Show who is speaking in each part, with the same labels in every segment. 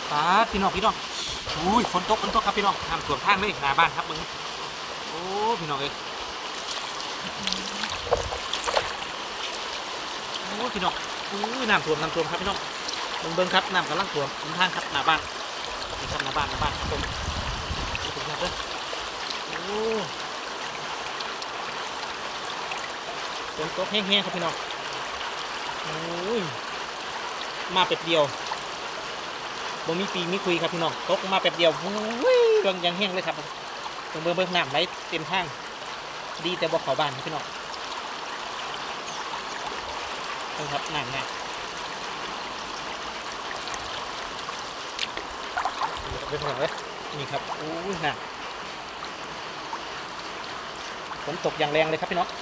Speaker 1: ป้าพี่น้องอุ้ยฝนตกครับพี่น้องน้ำท่วมทางเลยหน้าบ้านครับมึงโอ้พี่น้องเอ้ยโอ้พี่น้องอุ้ยน้ำท่วมครับพี่น้องเบิ่งครับน้ำกำลังท่วมทางครับหน้าบ้านนี่ครับหน้าบ้านครับผมนี่ถึงครับเด้อโอ้ฝนตกแห้งๆครับพี่น้องโอ้ยมาเป็ดเดียวบ่มีปีมีคุยครับพี่น้องตกมาแป๊บเดียวอุ้ยเรื่องยังแห้งเลยครับเบิ่งน้ำไหลเต็มทางดีแต่บ่เข้าบ้านครับพี่น้องนี่ครับน้ำเป็นของเลยนี่ครับอู้ยน้ำฝนตกอย่างแรงเลยครับพี่น้อง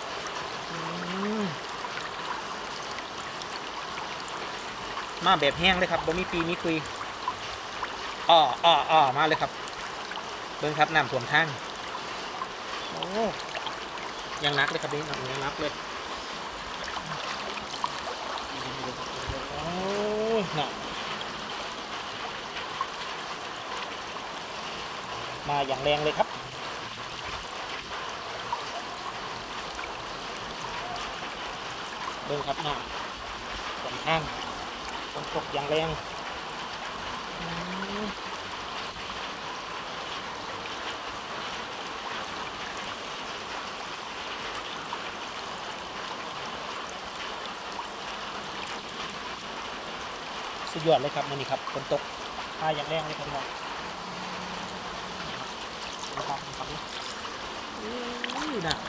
Speaker 1: มาแบบแห้งเลยครับบ่มีปีมีคุยมาเลยครับเบิ่งครับน้ำท่วมทางโอ้ยังนักเลยครับนี่ยังนักเลยโอ้น่ะมาอย่างแรงเลยครับเบิ่งครับน้ำท่วมทางฝนตกอย่างแรงสุดยอดเลยครับนี่ครับฝนตกมาอย่างแรงเลยครับพี่น้องนะครับนี่นะ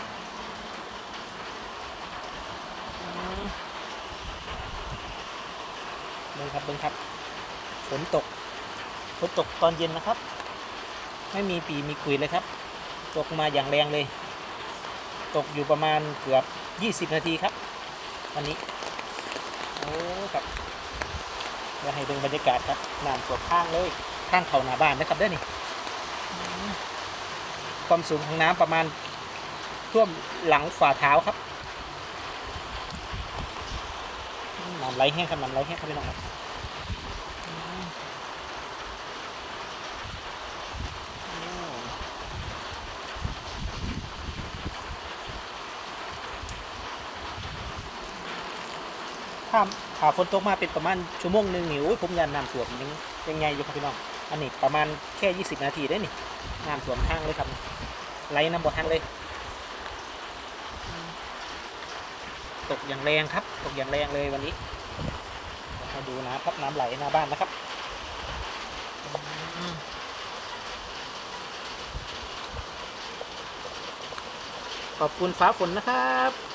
Speaker 1: เบิ่งครับฝนตกตอนเย็นนะครับไม่มีปีมีคุยเลยครับตกมาอย่างแรงเลยตกอยู่ประมาณเกือบ20 นาทีครับวันนี้โอ้ครับจะให้ดูบรรยากาศครับน้ำท่วมข้างเลยข้างเขาหน้าบ้านนะครับเด้อนี่ความสูงของน้ำประมาณท่วมหลังฝ่าเท้าครับน้ำไหลแห้งครับพี่น้องครับถ้าฝนตกมาเป็นประมาณชั่วโมงหนึ่งหิวผมยันน้ำท่วมยังไงอยู่ครับพี่น้องอันนี้ประมาณแค่20 นาทีได้นี่น้ำท่วมทางเลยครับไหลน้ำบ่ทันเลยตกอย่างแรงครับตกอย่างแรงเลยวันนี้มาดูนะครับน้ำไหลหน้าบ้านนะครับขอบคุณฟ้าฝนนะครับ